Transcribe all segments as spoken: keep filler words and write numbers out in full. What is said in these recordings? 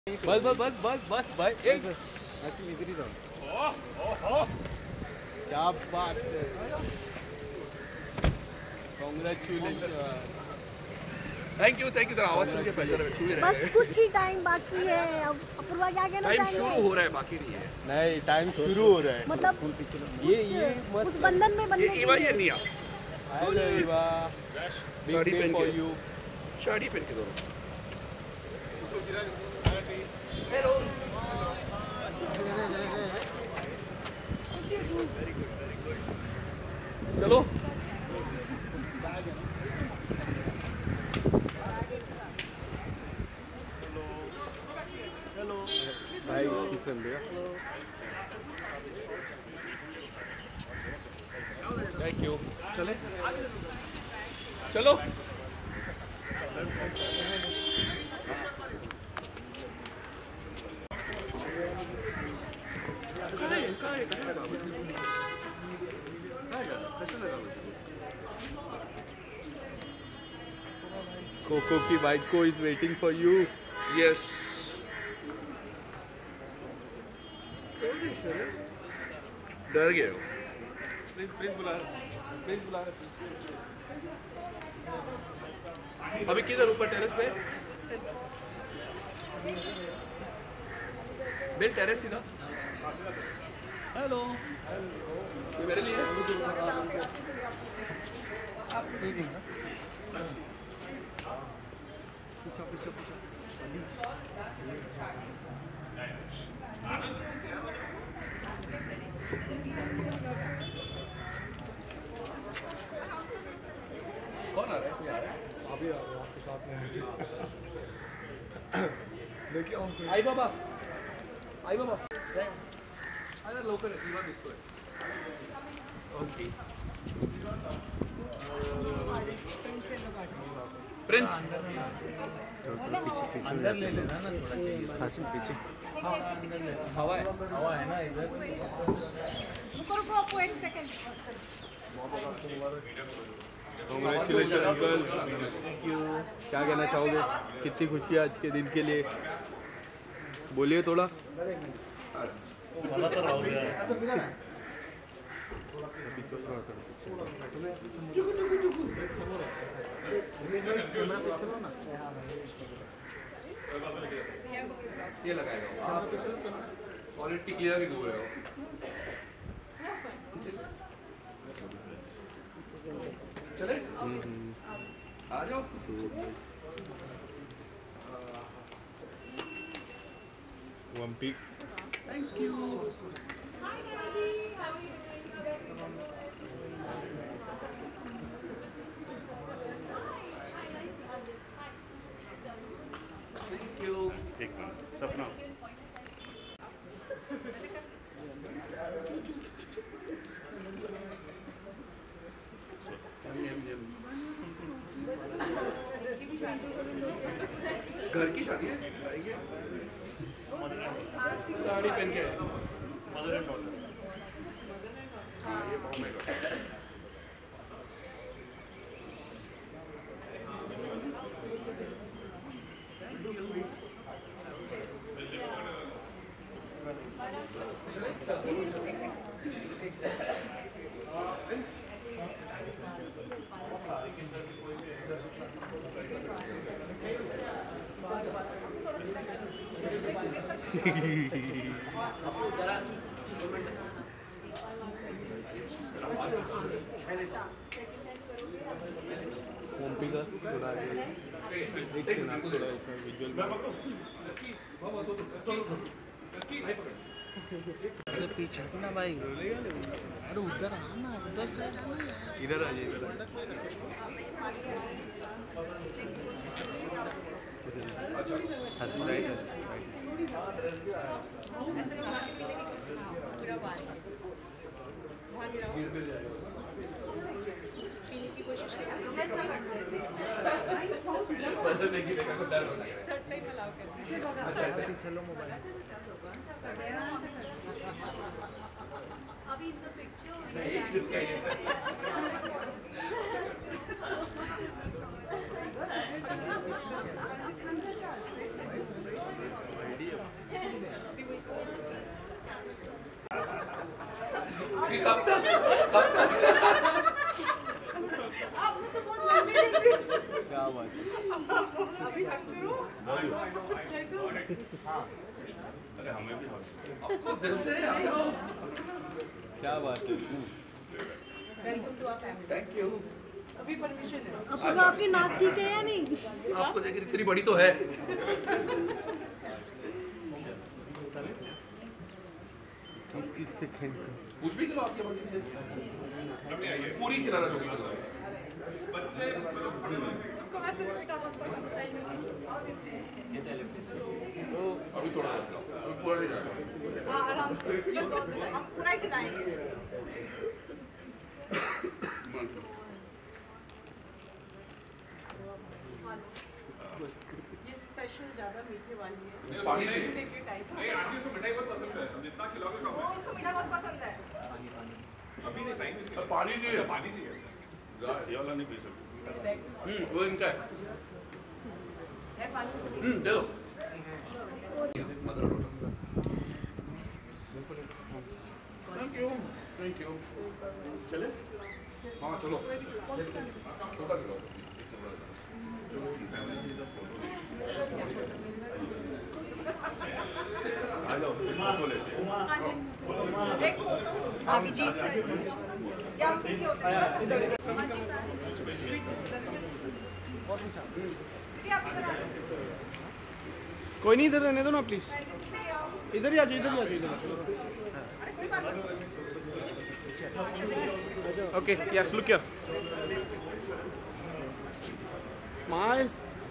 बस बस बस बस बस भाई एक ऐसे इधर ही रहो। क्या बात है, congratulation. Thank you thank you. तो आवाज सुन के प्रेशर है, तू ही रह। बस कुछ ही टाइम बाकी है। अब अपूर्वा क्या कहना टाइम चाहेंगे? शुरू हो रहा है, बाकी नहीं है। नहीं, टाइम शुरू हो रहा है। मतलब ये ये उस बंधन में बनने ये इवा ये नहीं आ हेलो इवा, साड़ी पहन फॉर के यू। साड़ी पहन के दोनों। चलो भाई किसन भैया, थैंक यू। चले चलो कोको की बाइक को is waiting for you. Yes. डर गए हो। प्लीज प्लीज बुला प्लीज बुला अभी किधर, ऊपर टेरेस पे? बिल टेरेस सीधा। हेलो, ये मेरे लिए कौन आ रहा है? कोई आ रहा है? अभी आ रहे आपके साथ में देखिए उनको। आई बाबा, आई बाबा, अरे लोकल है, दीवार इसको है। ओके। प्रिंस अंदर ले लेना ना थोड़ा चाहिए। हासिल पीछे हवा है, हवा है ना इधर। रुको रुको आपको एक second. Congratulation uncle, thank you. क्या कहना चाहोगे, कितनी खुशी है आज के दिन के लिए, बोलिए थोड़ा। ये लगाएगा क्वालिटी क्लियर भी दूर है। चले आ जाओ। One peak. Thank you. Thank you. एक मिनट सपना घर की शादी है, आइए। साड़ी पहन के आए। Mother and daughter. हाँ ये बहुत महंगा। पंपी का थोड़ा एक से ना थोड़ा इसमें विजुअल अरे पीछे ना भाई, अरे उधर आना, उधर से आना यार। इधर आ जाइए, इधर हंसी राइट। बदलने की देखा को डर होता है। अच्छा ऐसे चलो मोबाइल अभी इन द पिक्चर अरे हमें भी आपको दिल से आ जाओ। क्या बात है। Thank you. अपूर्वा आपकी नाक ठीक है या नहीं? आपको देख इतनी बड़ी तो है। तीस सेकंड कुछ भी खिलाओ आपके बच्चे से। पूरी खिलाना जो भी बच्चे उसको वैसे बेटा बहुत पसंद है। अभी थोड़ा पूरा नहीं जाएगा। हाँ आराम से आप पूरा खिलाएंगे। ये स्पेशल ज्यादा मीठे वाली है। पानी चाहिए। नहीं आंटी उसको मिठाई बहुत पसंद है, हम जितना खिलाओगे कम वो उसको मीठा बहुत पसंद है। अभी नहीं टाइम अब पानी चाहिए। पानी चाहिए सर। ये वाला नहीं पी सकते। हम्म वो इनका है। है पानी। हम्म दे दो। मदर रोटी। Thank you thank you. चले? हाँ चलो। छोटा खिलाओ। आ जाओ फोटो लेते हैं। एक फोटो आप जी या हम पीछे होते हैं। आप इधर आ जाओ। कोई नहीं, इधर रहने दो ना प्लीज। इधर ही आ जाओ, इधर ही आ जाओ, इधर। अरे कोई बात नहीं। Okay yes, look here, smile.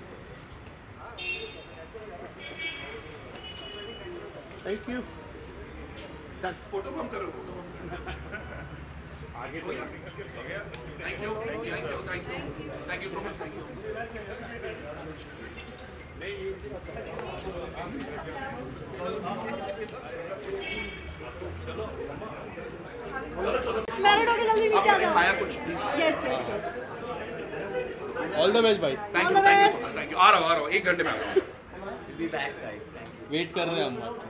Thank you. Photo कम करो फोटो। आगे thank you thank you thank you thank you so much thank you. Married होके जल्दी नीचे आ जाओ। खाया कुछ please. Yes yes yes. All the best भाई। Thank All you the thank you best. Thank you. आ रहा हूँ आ रहा हूँ एक घंटे में आ रहा हूँ। वेट कर रहे हैं हम आपको।